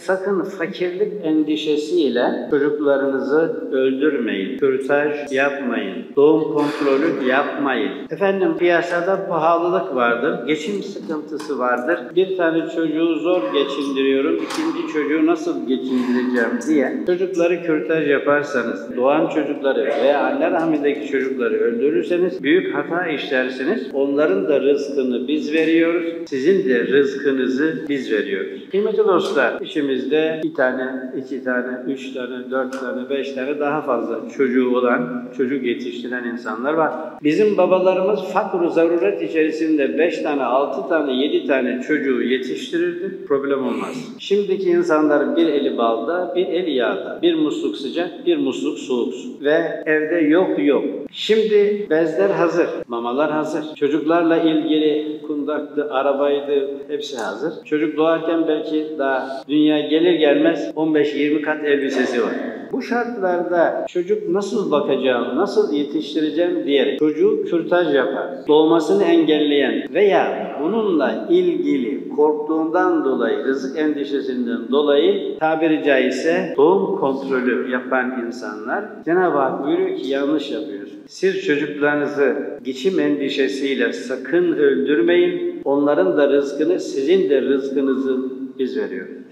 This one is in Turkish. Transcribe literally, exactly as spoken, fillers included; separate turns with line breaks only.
Sakın fakirlik endişesiyle çocuklarınızı öldürmeyin, kürtaj yapmayın, doğum kontrolü yapmayın. Efendim piyasada pahalılık vardır, geçim sıkıntısı vardır. Bir tane çocuğu zor geçindiriyorum, ikinci çocuğu nasıl geçindireceğim diye çocukları kürtaj yaparsanız, doğan çocukları veya anne rahmindeki çocukları öldürürseniz büyük hata işlersiniz. Onların da rızkını biz veriyoruz, sizin de rızkınızı biz veriyoruz. Kıymetli dostlar, içimizde bir tane, iki tane, üç tane, dört tane, beş tane daha fazla çocuğu olan, çocuk yetiştiren insanlar var. Bizim babalarımız fakr-ı zaruret içerisinde beş tane, altı tane, yedi tane çocuğu yetiştirirdi, problem olmaz. Şimdiki insanların bir eli balda, bir eli yağda, bir musluk sıcak, bir musluk soğuk su ve evde yok yok. Şimdi bezler hazır, mamalar hazır, çocuklarla ilgili kundaktı, arabaydı, hepsi hazır. Çocuk doğarken belki daha dünya gelir gelmez on beş yirmi kat elbisesi var. Bu şartlarda çocuk nasıl bakacağım, nasıl yetiştireceğim diyerek çocuğu kürtaj yapar, doğmasını engelleyen veya bununla ilgili korktuğundan dolayı, rızık endişesinden dolayı tabiri caizse doğum kontrolü yapan insanlar Cenab-ı Hak buyuruyor ki yanlış yapıyorsun. Siz çocuklarınızı geçim endişesiyle sakın öldürmeyin. Onların da rızkını, sizin de rızkınızı biz veriyoruz.